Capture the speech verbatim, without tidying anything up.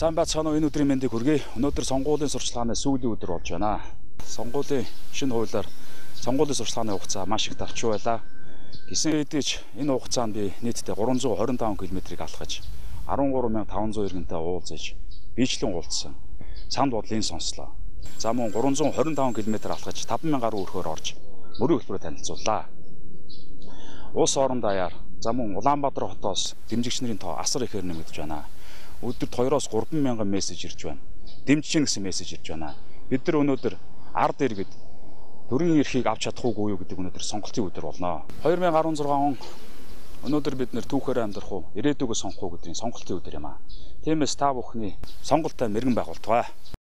Сайн байцгаана уу, энэ өдрийн мэндийг хүргэе. Өнөөдөр сонгуулийн сурчлагын сүүлийн өдөр болж байна. Сонгуулийн шинэ хуулиар сонгуулийн сурчлагын хугацаа маш их давч байлаа. Гэсэн хэдий ч энэ хугацаанд би нийтдээ гурван зуун хорин таван км-ийг алхаж арван гурван мянга таван зуун иргэнтэй уулзаж биечлэн уулзсан. Санд бодлын сонслоо. За мөн гурван зуун хорин таван км алхаж таван мянга гаруй өрхөөр орж мөрийн хөтөлбөрөөр танилцууллаа. Улс орон даяар за мөн Улаанбаатар хотоос дэмжигч нарын тоо асар ихээр нэмэгдэж байна. Өдөрт хоёроос гурван мянган мессеж ирж байна. Дэмжиж гэсэн мессеж ирж байна. Бид нар өнөөдөр ард иргэд төрийн эрхийг авч чадах уугүй юу гэдэг өнөөдөр сонголтын өдөр болно. две тысячи арван зургаан он өнөөдөр бид нэр түүхээр амьдрах уу, ирээдүгөө сонгох уу гэдгийг сонголтын өдөр юм аа. Тиймээс та бүхний сонголттой мэрэгэн байгуултгай.